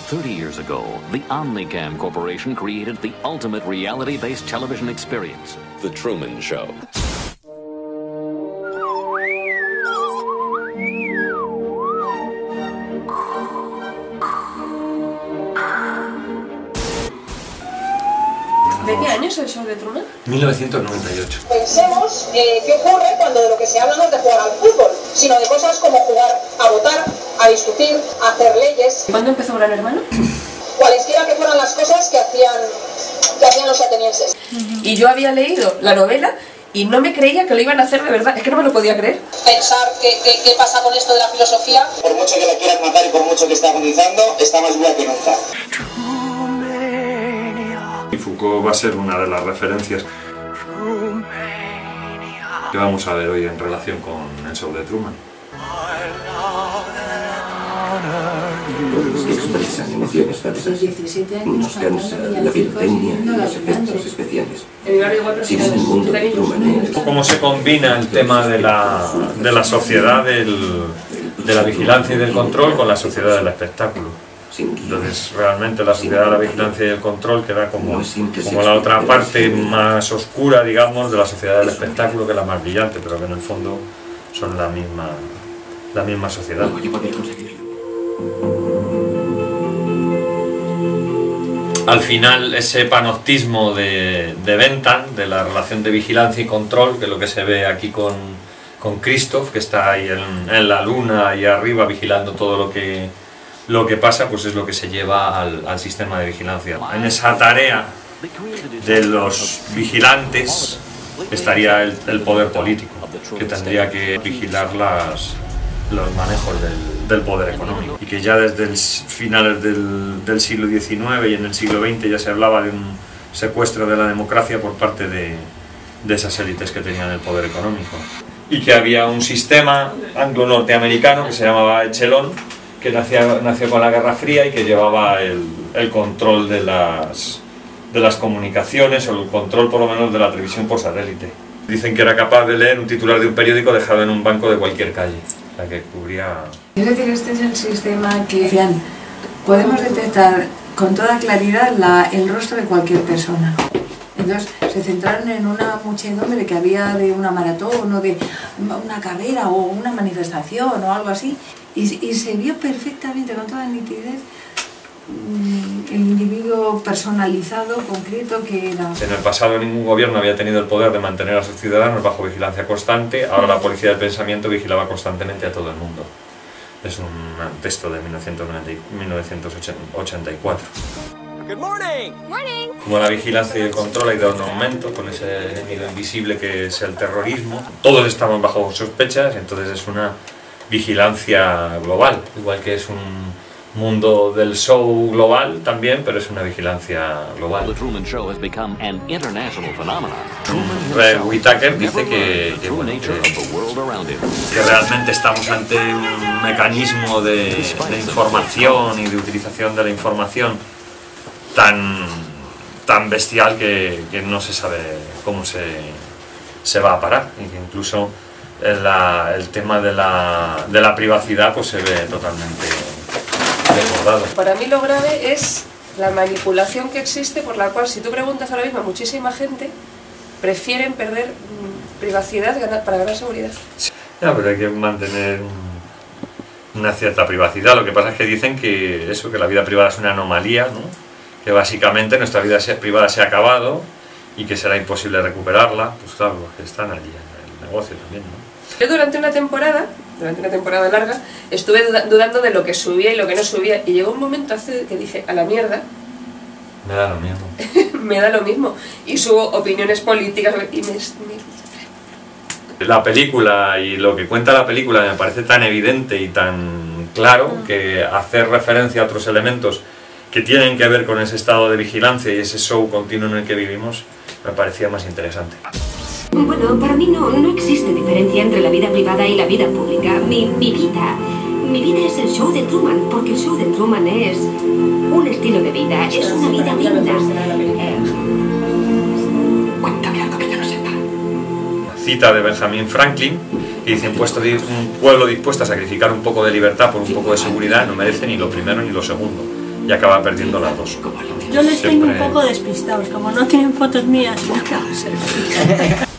30 years ago, the Omnicam Corporation created the ultimate reality-based television experience, The Truman Show. ¿De qué año es el show de Truman? 1998. Pensemos qué ocurre cuando de lo que se habla no es de jugar al fútbol, sino de cosas como jugar a votar, a discutir, a hacer leyes. ¿Cuándo empezó Gran Hermano? Cualesquiera que fueran las cosas que hacían los atenienses. Y yo había leído la novela y no me creía que lo iban a hacer de verdad, es que no me lo podía creer. Pensar qué pasa con esto de la filosofía. Por mucho que la quieran matar y por mucho que esté agonizando, está más viva que nunca. Y Foucault va a ser una de las referencias que vamos a ver hoy en relación con el show de Truman. Que expresan emociones falsas, 17 años nos cansa la pirotecnia y los efectos especiales. Si ves el mundo de Truman, Cómo se combina el tema de la sociedad, de la vigilancia y del control con la sociedad del espectáculo. Entonces realmente la sociedad de la vigilancia y el control queda como la otra parte más oscura, digamos, de la sociedad del espectáculo, que es la más brillante, pero que en el fondo son la misma sociedad. Al final ese panoptismo de Bentham, de la relación de vigilancia y control, que es lo que se ve aquí con Christoph, que está ahí en la luna y arriba vigilando todo lo que pasa, pues es lo que se lleva al sistema de vigilancia. En esa tarea de los vigilantes estaría el poder político, que tendría que vigilar los manejos del poder económico, y que ya desde finales del siglo XIX y en el siglo XX ya se hablaba de un secuestro de la democracia por parte de esas élites que tenían el poder económico, y que había un sistema anglo-norteamericano que se llamaba Echelon, que nació con la Guerra Fría y que llevaba el control de las comunicaciones, o el control por lo menos de la televisión por satélite. Dicen que era capaz de leer un titular de un periódico dejado en un banco de cualquier calle, o sea que cubría... Es decir, este es el sistema que podemos detectar con toda claridad el rostro de cualquier persona. Entonces se centraron en una muchedumbre que había de una maratón o de una carrera o una manifestación o algo así, y se vio perfectamente, con toda nitidez, el individuo personalizado, concreto que era. En el pasado ningún gobierno había tenido el poder de mantener a sus ciudadanos bajo vigilancia constante, ahora la policía del pensamiento vigilaba constantemente a todo el mundo. Es un texto de 1984. Good morning. Morning. Como la vigilancia y el control ha ido en aumento con ese enemigo invisible que es el terrorismo, todos estamos bajo sospechas, y entonces es una vigilancia global, igual que es un mundo del show global también, pero es una vigilancia global. The Truman Show has become an international phenomenon. Whitaker dice que realmente estamos ante un mecanismo de información y de utilización de la información tan bestial que no se sabe cómo se va a parar, y que incluso el tema de la privacidad pues se ve totalmente desbordado. Para mí lo grave es la manipulación que existe, por la cual, si tú preguntas ahora mismo a muchísima gente, prefieren perder privacidad para ganar seguridad. Ya, pero hay que mantener una cierta privacidad. Lo que pasa es que dicen que la vida privada es una anomalía, ¿no? Que básicamente nuestra vida privada se ha acabado y que será imposible recuperarla. Pues claro, los que están allí en el negocio también, ¿no? Yo durante una temporada larga, estuve dudando de lo que subía y lo que no subía, y llegó un momento que dije, a la mierda. Me da lo mismo. Me da lo mismo. Y subo opiniones políticas y La película y lo que cuenta la película me parece tan evidente y tan claro que hacer referencia a otros elementos que tienen que ver con ese estado de vigilancia y ese show continuo en el que vivimos me parecía más interesante. Bueno, para mí no existe diferencia entre la vida privada y la vida pública. Mi vida es el show de Truman, porque el show de Truman es un estilo de vida, es una vida digna. Cuéntame algo que yo no sepa. Cita de Benjamin Franklin, que dice: un pueblo dispuesto a sacrificar un poco de libertad por un poco de seguridad no merece ni lo primero ni lo segundo. y acaba perdiendo las dos. Yo les tengo un poco despistados, como no tienen fotos mías, no acabo de ser.